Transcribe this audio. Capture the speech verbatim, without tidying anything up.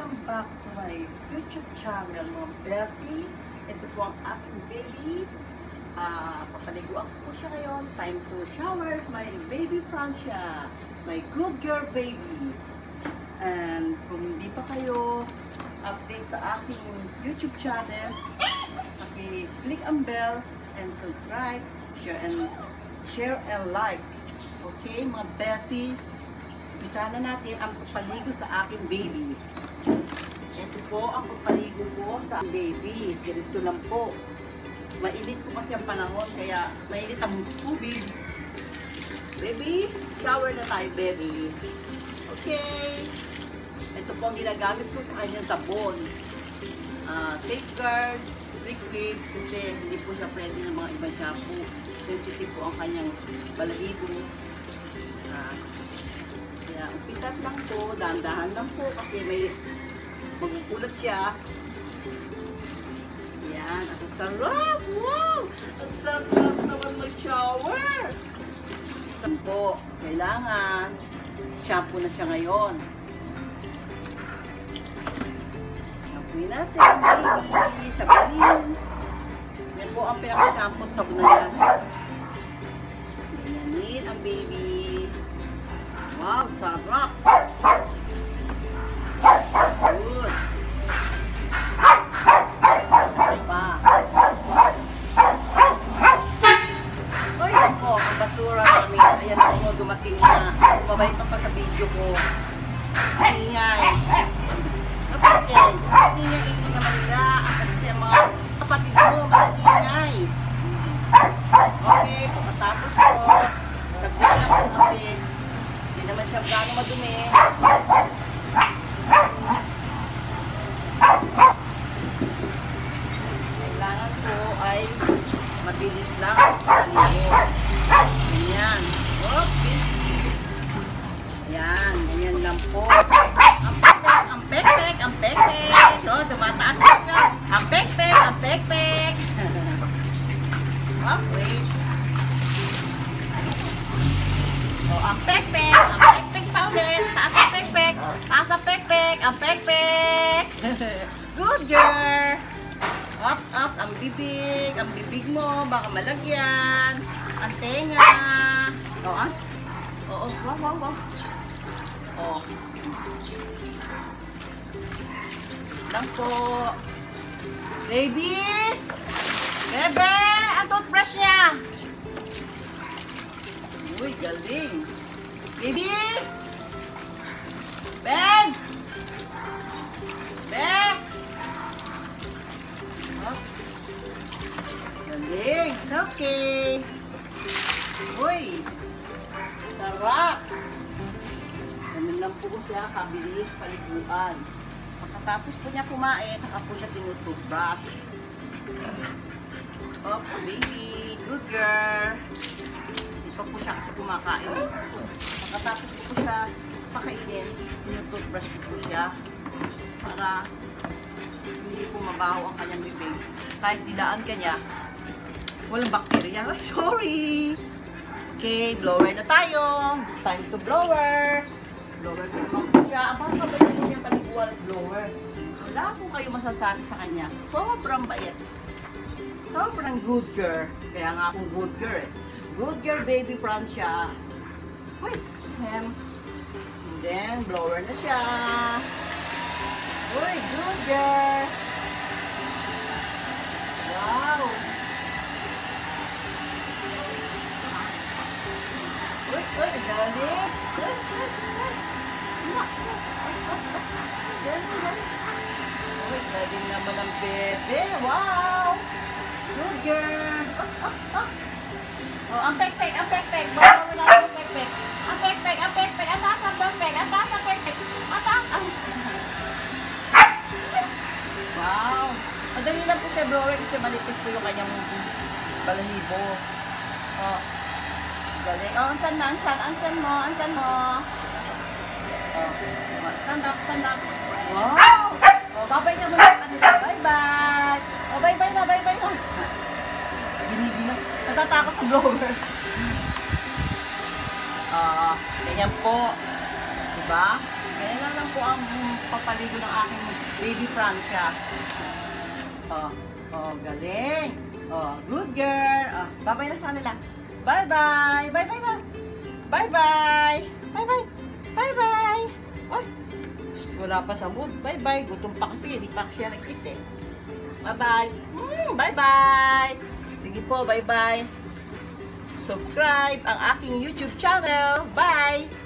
Welcome back to my YouTube channel, mga Bessie. Ito po ang aking baby. Uh, papaliguan ko po siya ngayon. Time to shower my baby Francia. My good girl baby. And kung hindi pa kayo update sa aking YouTube channel, paki-click ang bell and subscribe, share and share and like. Okay, mga Bessie. Umpisa na natin ang pagpaligo sa aking baby. Ito po ang pagpaligo ko sa aking baby. Ganito lang po. Mainit po kasi ang panahon, kaya mainit ang tubig. Baby, shower na tayo, baby. Okay. Ito po ang ginagamit ko sa kanyang sabon. Uh, safeguard, liquid, kasi hindi po siya pwede ng mga ibang shampoo. Sensitive po ang kanyang balahibo. Uh, Kaya umpisat lang po, dahan-dahan lang po kasi may magukulat siya. Yan, at ang sarap! Wow! Ang sarap-sarap naman mag-shower! Isang po, kailangan shampoo na siya ngayon. Shampooin natin, baby, sabunin. Yan po ang pinaka-shampoo at sabon na yan. Ganyanin ang baby. Wow, sarap! Good! Ano pa? Uy, ako, ang basura namin. Ayan po, dumating na. Mabay pa pa sa video ko. Ingay. Napansin, ingay-ingay naman nila. Kasi ang mga kapatid ko, maingay. Okay, pagkatapos po, saglit lang po kasi hindi naman siya gano'ng madumi. Kailangan po ay mabilis lang maligo. Ganyan. Oops. Yan. Ganyan lang po. Ang pek-pek, ang pek-pek. Ito, tumataas po siya. Ang pek-pek, ang pek-pek. Oops, wait. Oh, ang pek-pek, ang pek-pek pa ulit. Taas ang pek-pek, taas ang pek-pek, ang pek-pek. Good girl. Ops, ops, ang bibig, ang bibig mo, baka malagyan. Ang tenga. Oh, ah. Oo, oh, wow, wow, wow. Oh. Lang po. Baby! Bebe! Ang toothbrush niya! Uy, galing. Baby! Beg! Beg! Oops. Galing. It's okay. Uy! Sarap! Ganun lang po siya, kabilis paliguan. Pagkatapos po niya kumain, saka po siya tinutoothbrush. Oops, baby. Good girl. Pa po siya kasi kumakain. Pagkatapos po siya pakainin, tinutoothbrush ko po siya para hindi po mabaho ang kanyang bibig. Kahit dilaan ka niya, walang bakterya. Ay, sorry! Okay, blower na tayo. It's time to blower. Blower ko naman po siya. Ang mga kabay po niyang paliguan at blower. Wala po kayo masasabi sa kanya. Sobrang bait. Sobrang good girl. Kaya nga akong good girl eh. Good girl, baby Francia. Wait, him. And then, blower na siya. Uy, good girl. Wow. Uy, uy, galing. Uy, uy, uy. Galing, galing. Uy, galing naman ang bebe. Wow. Good girl. Oh, oh, oh. Oh, ang pek-pek, ang pek-pek. Bawa mo na ang pek-pek. Ang pek-pek, ang pek-pek. Ang taas ang pek-pek. Ang taas ang pek-pek. Ang taas ang... Wow. Madali lang po siya blower kasi manipis po yung kanyang balahibo. Oh. Galing. Oh, ang chan na, ang chan. Ang chan mo, ang chan mo. Oh. Stand up, stand up. Wow. Oh, babay ka muna sa kanila. Bye-bye. Oh, bye-bye na, bye-bye na. Ginigi na. Natatakot sa blower. Ah, uh, ganyan po. Diba? Ganyan lang lang po ang papaligo ng aking baby Francia. Oh, oh, galing. Oh, good girl. Oh, bye-bye na sa kanila. Bye-bye. Bye-bye na. Bye-bye. Bye-bye. Bye-bye. Oh, wala pa sa mood. Bye-bye. Gutom pa kasi. Hindi pa siya nag-eat eh. Bye-bye. Mm, bye-bye. Sige po, bye-bye. Subscribe ang aking YouTube channel. Bye!